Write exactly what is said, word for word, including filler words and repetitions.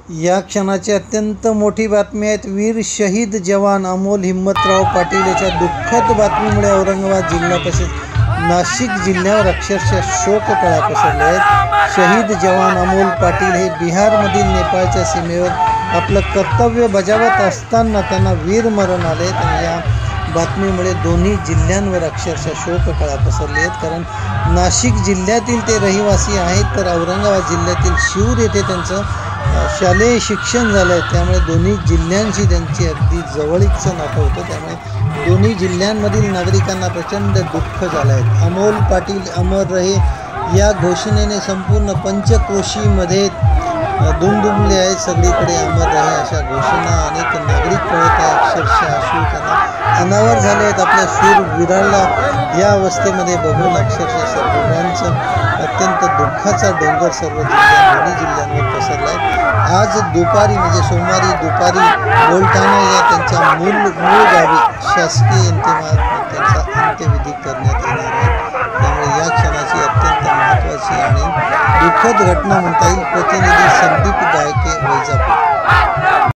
या क्षणाची अत्यंत मोठी बातमी आहे। वीर शहीद जवान अमोल हिम्मतराव पाटील याच्या दुःखद बातमीमुळे औरंगाबाद जिल्हा तसेच नाशिक जिल्ह्यावर अक्षरशः शोककळा पसरल्या आहेत। शहीद जवान अमोल पाटील हे बिहारमधील नेपाळच्या सीमेवर आपलं कर्तव्य बजावत असताना त्यांना वीरमरण आले। आणि या बातमीमुळे दोन्ही जिल्ह्यांवर अक्षरशः शोककळा पसरली आहेत। कारण नाशिक जिल्ह्यातील ते रहिवासी आहेत, तर औरंगाबाद जिल्ह्यातील शिऊर येथे त्यांचं शालेय शिक्षण झालं आहे। त्यामुळे दोन्ही जिल्ह्यांशी त्यांची अगदी जवळीकचं नातं होतं। त्यामुळे दोन्ही जिल्ह्यांमधील नागरिकांना प्रचंड दुःख झालं आहे। अमोल पाटील अमर रहे या घोषणेने संपूर्ण पंचकोशीमध्ये दुमदुमले आहेत। सगळीकडे अमर रहे अशा घोषणा अनेक नागरिक पळत आहे। अक्षरशः अश्रू त्यांना अनावर झाले आहेत। आपल्या शूर वीराला या अवस्थेमध्ये बघून अक्षरशः सर्वांचं अत्यंत दुःखाचा डोंगर सर्व जिल्ह्या दोन्ही जिल्ह्यांवर पसरला आहे। आज दुपारी म्हणजे सोमवारी दुपारी बोलताना या त्यांच्या मूळ मूळ गावी शासकीय अंत्यविधी त्यांचा अंत्यविधी करण्यात येणार आहे। त्यामुळे या क्षणाची अत्यंत महत्त्वाची आणि दुःखद घटना म्हणता येईल। प्रतिनिधी संदीप गायके वैजापूर।